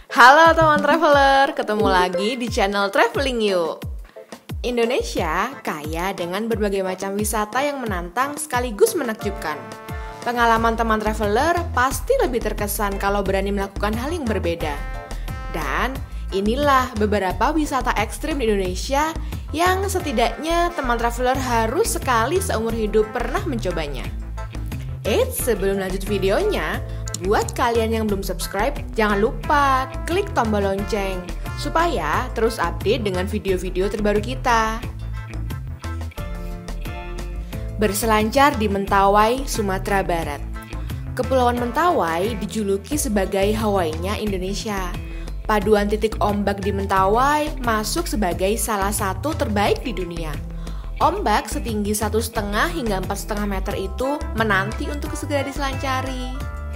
Halo teman traveler, ketemu lagi di channel Traveling You. Indonesia kaya dengan berbagai macam wisata yang menantang sekaligus menakjubkan. Pengalaman teman traveler pasti lebih terkesan kalau berani melakukan hal yang berbeda. Dan inilah beberapa wisata ekstrim di Indonesia yang setidaknya teman traveler harus sekali seumur hidup pernah mencobanya. Eits, sebelum lanjut videonya, buat kalian yang belum subscribe, jangan lupa klik tombol lonceng supaya terus update dengan video-video terbaru kita. Berselancar di Mentawai, Sumatera Barat. Kepulauan Mentawai dijuluki sebagai Hawaii-nya Indonesia. Paduan titik ombak di Mentawai masuk sebagai salah satu terbaik di dunia. Ombak setinggi 1,5 hingga 4,5 meter itu menanti untuk segera diselancari.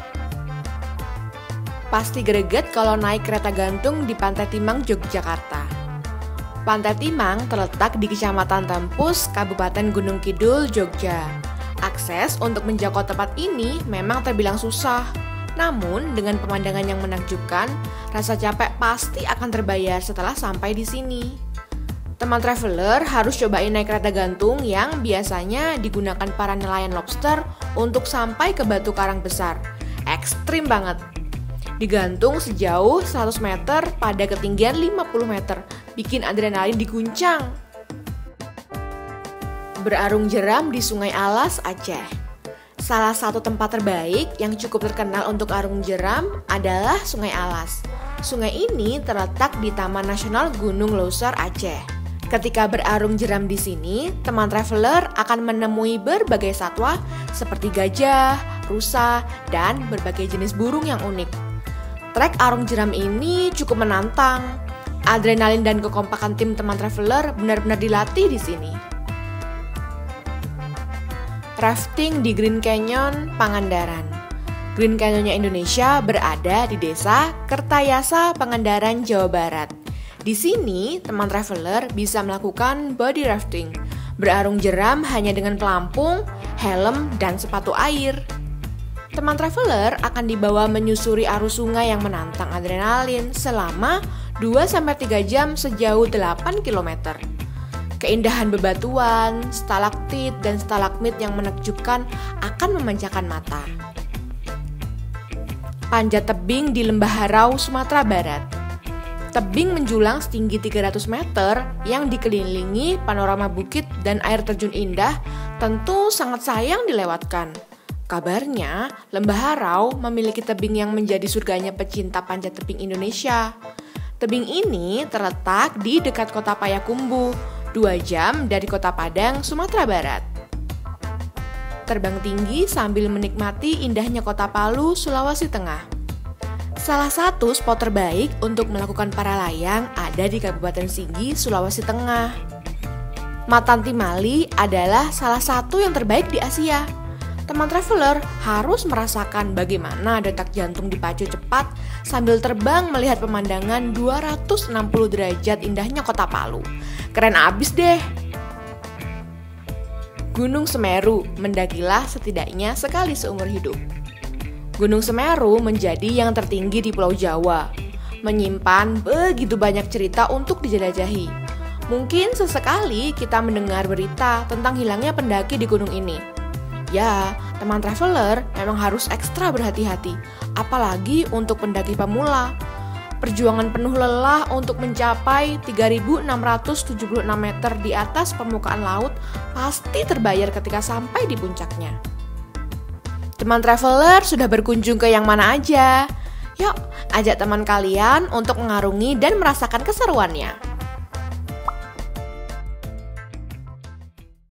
Pasti greget kalau naik kereta gantung di Pantai Timang, Yogyakarta. Pantai Timang terletak di Kecamatan Tempus, Kabupaten Gunung Kidul, Jogja. Akses untuk menjangkau tempat ini memang terbilang susah. Namun, dengan pemandangan yang menakjubkan, rasa capek pasti akan terbayar setelah sampai di sini. Teman traveler harus cobain naik kereta gantung yang biasanya digunakan para nelayan lobster untuk sampai ke Batu Karang Besar. Ekstrim banget. Digantung sejauh 100 meter pada ketinggian 50 meter, bikin adrenalin diguncang. Berarung jeram di Sungai Alas, Aceh. Salah satu tempat terbaik yang cukup terkenal untuk arung jeram adalah Sungai Alas. Sungai ini terletak di Taman Nasional Gunung Leuser, Aceh. Ketika berarung jeram di sini, teman traveler akan menemui berbagai satwa seperti gajah, rusa, dan berbagai jenis burung yang unik. Trek arung jeram ini cukup menantang. Adrenalin dan kekompakan tim teman traveler benar-benar dilatih di sini. Rafting di Green Canyon, Pangandaran. Green Canyonnya Indonesia berada di Desa Kertayasa, Pangandaran, Jawa Barat. Di sini, teman traveler bisa melakukan body rafting, berarung jeram hanya dengan pelampung, helm, dan sepatu air. Teman traveler akan dibawa menyusuri arus sungai yang menantang adrenalin selama 2-3 jam sejauh 8 km. Keindahan bebatuan, stalaktit, dan stalagmit yang menakjubkan akan memanjakan mata. Panjat tebing di Lembah Harau, Sumatera Barat. Tebing menjulang setinggi 300 meter yang dikelilingi panorama bukit dan air terjun indah tentu sangat sayang dilewatkan. Kabarnya, Lembah Harau memiliki tebing yang menjadi surganya pecinta panjat tebing Indonesia. Tebing ini terletak di dekat kota Payakumbuh, 2 jam dari kota Padang, Sumatera Barat. Terbang tinggi sambil menikmati indahnya kota Palu, Sulawesi Tengah. Salah satu spot terbaik untuk melakukan para layang ada di Kabupaten Sigi, Sulawesi Tengah. Matanti Mali adalah salah satu yang terbaik di Asia. Teman traveler harus merasakan bagaimana detak jantung dipacu cepat sambil terbang melihat pemandangan 260 derajat indahnya kota Palu. Keren abis deh! Gunung Semeru, mendakilah setidaknya sekali seumur hidup. Gunung Semeru menjadi yang tertinggi di Pulau Jawa, menyimpan begitu banyak cerita untuk dijelajahi. Mungkin sesekali kita mendengar berita tentang hilangnya pendaki di gunung ini. Ya, teman traveler memang harus ekstra berhati-hati, apalagi untuk pendaki pemula. Perjuangan penuh lelah untuk mencapai 3.676 meter di atas permukaan laut pasti terbayar ketika sampai di puncaknya. Teman traveler sudah berkunjung ke yang mana aja? Yuk, ajak teman kalian untuk mengarungi dan merasakan keseruannya.